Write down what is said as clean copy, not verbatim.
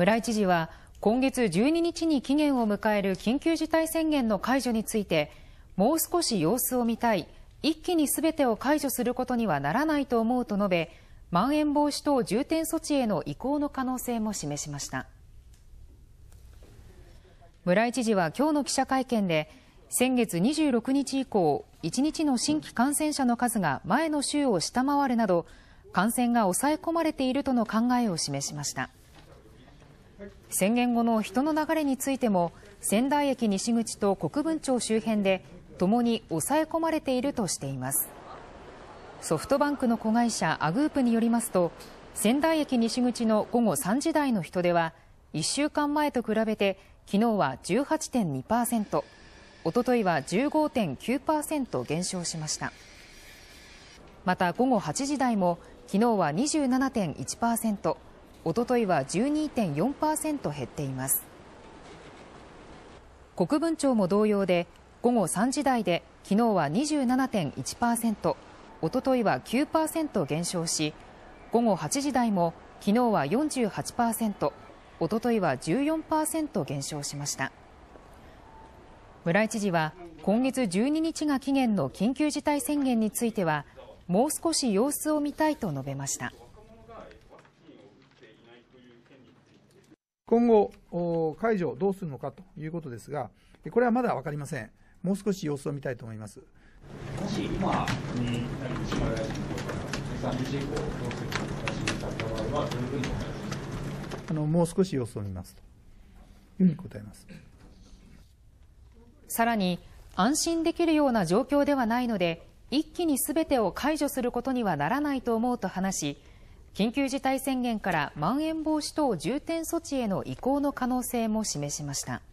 村井知事は今月12日に期限を迎える緊急事態宣言の解除について、もう少し様子を見たい、一気にすべてを解除することにはならないと思うと述べ、まん延防止等重点措置への移行の可能性も示しました。村井知事は今日の記者会見で、先月26日以降、1日の新規感染者の数が前の週を下回るなど、感染が抑え込まれているとの考えを示しました。宣言後の人の流れについても、仙台駅西口と国分町周辺でともに抑え込まれているとしています。ソフトバンクの子会社アグープによりますと、仙台駅西口の午後3時台の人出は1週間前と比べて昨日は 18.2%、おとといは 15.9% 減少しました。また午後8時台も昨日は 27.1%、おとといは 12.4% 減っています。国分町も同様で、午後3時台で昨日は 27.1%、おとといは 9% 減少し、午後8時台も昨日は 48%、おとといは 14% 減少しました。村井知事は今月12日が期限の緊急事態宣言については、もう少し様子を見たいと述べました。 今後、解除をどうするのかということですが、これはまだ分かりません。もう少し様子を見たいと思います。 もし今に西村大臣と13日以降、どうするか形になった場合は、どういうふうにお考えですか。 もう少し様子を見ますというふうに答えます。 さらに、安心できるような状況ではないので、一気にすべてを解除することにはならないと思うと話し、緊急事態宣言からまん延防止等重点措置への移行の可能性も示しました。